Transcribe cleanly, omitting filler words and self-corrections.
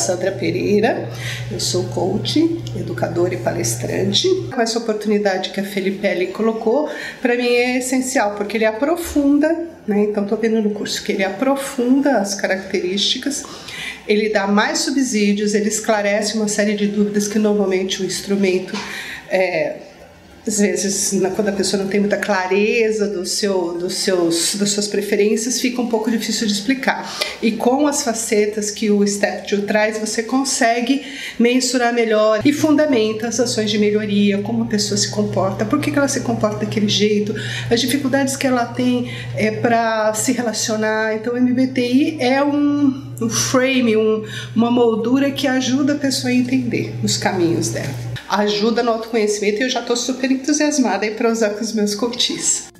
Sandra Pereira, eu sou coach, educadora e palestrante. Com essa oportunidade que a Felipe colocou, para mim é essencial, porque ele aprofunda, né? Então estou vendo no curso que ele aprofunda as características, ele dá mais subsídios, ele esclarece uma série de dúvidas que normalmente o instrumento às vezes, quando a pessoa não tem muita clareza das suas preferências, fica um pouco difícil de explicar. E com as facetas que o Step 2 traz, você consegue mensurar melhor e fundamenta as ações de melhoria, como a pessoa se comporta, por que ela se comporta daquele jeito, as dificuldades que ela tem para se relacionar. Então, o MBTI é um frame, uma moldura que ajuda a pessoa a entender os caminhos dela. Ajuda no autoconhecimento e eu já estou super entusiasmada para usar com os meus coaches.